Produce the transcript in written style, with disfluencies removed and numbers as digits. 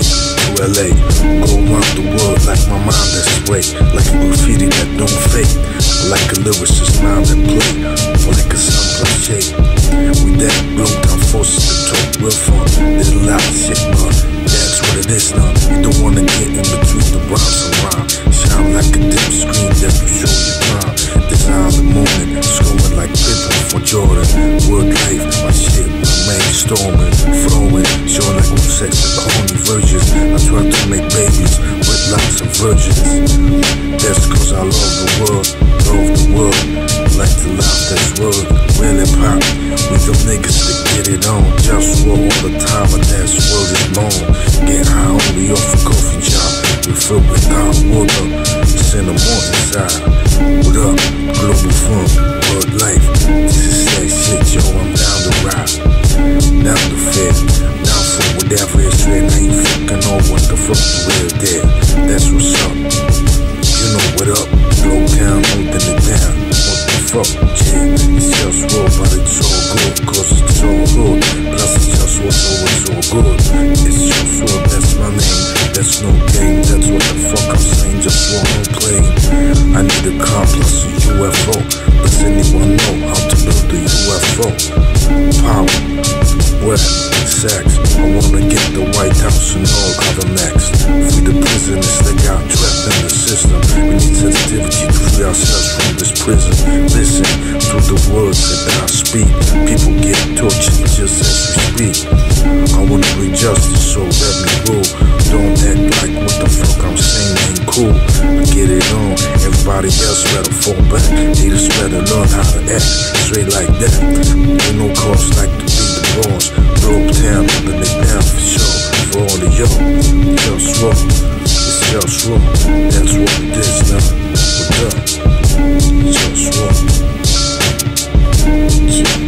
to LA, go around the world like my mind that's way, like a graffiti that don't fade, like a lyricist mind that play, or like a sun plus shade. With that Globetown forces to talk real fun, little loud shit, but that's what it is now. You don't wanna get in between the rhymes and rhyme, shine like a dim screen that will show you time. Design the moment, scoring like Pippen for Jordan. Word life, my shit, storming, flowing, showing like I'm sex with horny virgins. I try to make babies with lots of virgins. That's cause I love the world, like the life that's worth, really pop. We them niggas that get it on, JustWar all the time, and that's word is long. Get high only off a coffee job, we fill with hot water, it's in the morning side. What up, Globalfirm, word life, this is that shit, yo, I'm down to ride. Down to fit, down for whatever it's real. I ain't fucking on what the fuck you real there. That's what's up. You know what up. Globetown, holding it down. What the fuck, yeah. It's JustWar, but it's all good, cause it's all good. Plus it's JustWar, so it's all good. It's JustWar, that's my name. That's no game, that's what the fuck I'm saying. JustWar, no playing. I need a car plus a UFO. Does anyone know how to build a UFO? Power. West, sex, I wanna get the White House and all other next. Free the prisoners that got trapped in the system. We need sensitivity to free ourselves from this prison. Listen to the words that I speak. People get tortured just as we speak. I wanna bring justice, so let me rule. Don't act like what the fuck I'm saying ain't cool. I get it on, everybody else better fall back. Haters better learn how to act straight like that. Ain't no cause like to be the boss. Globetown, holding it down for sure. For all of y'all, JustWar, it's JustWar. That's what it is now. What up? JustWar.